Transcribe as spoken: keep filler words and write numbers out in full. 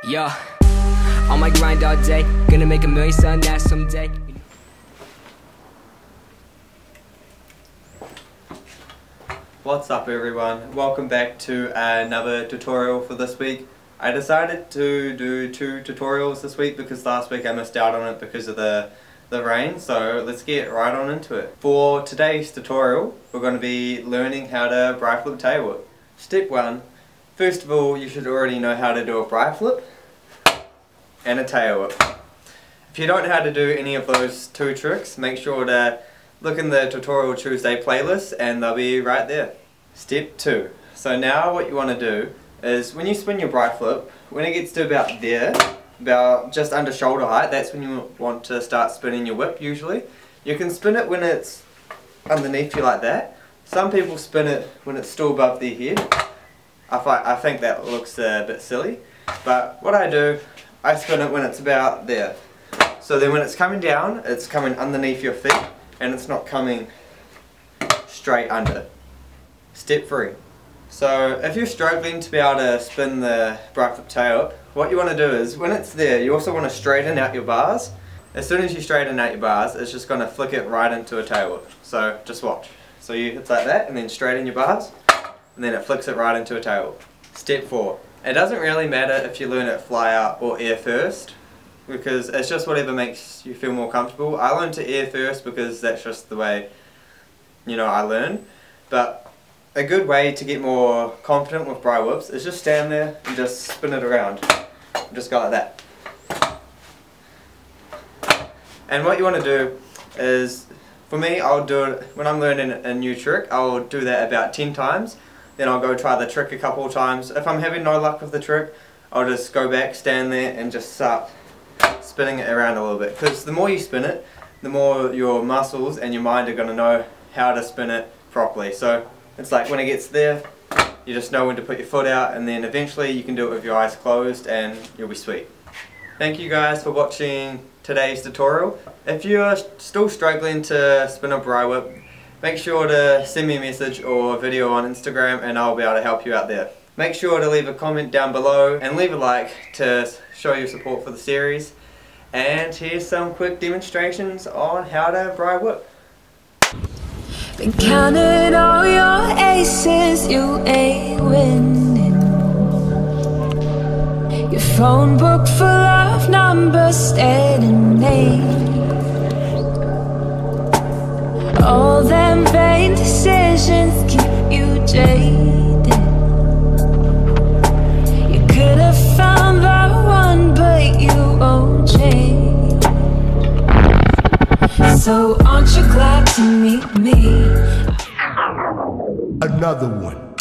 Yo, on my grind all day, gonna make a million son that someday. What's up everyone, welcome back to another tutorial for this week. I decided to do two tutorials this week because last week I missed out on it because of the, the rain, so let's get right on into it. For today's tutorial, we're going to be learning how to bri flip tail whip. Step one, first of all you should already know how to do a bri flip and a tail whip. If you don't know how to do any of those two tricks, make sure to look in the Tutorial Tuesday playlist and they'll be right there. Step two. So now what you want to do is when you spin your bri flip, when it gets to about there, about just under shoulder height, that's when you want to start spinning your whip usually. You can spin it when it's underneath you like that. Some people spin it when it's still above their head. I, find, I think that looks a bit silly, but what I do, I spin it when it's about there. So then when it's coming down, it's coming underneath your feet and it's not coming straight under. Step three. So if you're struggling to be able to spin the bri flip tail whip, what you want to do is when it's there, you also want to straighten out your bars. As soon as you straighten out your bars, it's just going to flick it right into a tail whip. So just watch. So you it's like that and then straighten your bars and then it flicks it right into a tail whip. Step four. It doesn't really matter if you learn it fly out or air first, because it's just whatever makes you feel more comfortable. I learned to air first because that's just the way, you know, I learn. But a good way to get more confident with bri whips is just stand there and just spin it around. Just go like that. And what you want to do is, for me, I'll do it when I'm learning a new trick. I'll do that about ten times. Then I'll go try the trick a couple of times. If I'm having no luck with the trick, I'll just go back, stand there and just start spinning it around a little bit. Because the more you spin it, the more your muscles and your mind are going to know how to spin it properly. So it's like when it gets there, you just know when to put your foot out, and then eventually you can do it with your eyes closed and you'll be sweet. Thank you guys for watching today's tutorial. If you're still struggling to spin a bri whip, make sure to send me a message or a video on Instagram and I'll be able to help you out there. Make sure to leave a comment down below and leave a like to show your support for the series. And here's some quick demonstrations on how to bri whip. Been counting all your aces, you ain't winning. Your phone book full of numbers, stating names. All them vain decisions keep you jaded. You could have found the one, but you won't change. So aren't you glad to meet me? Another one.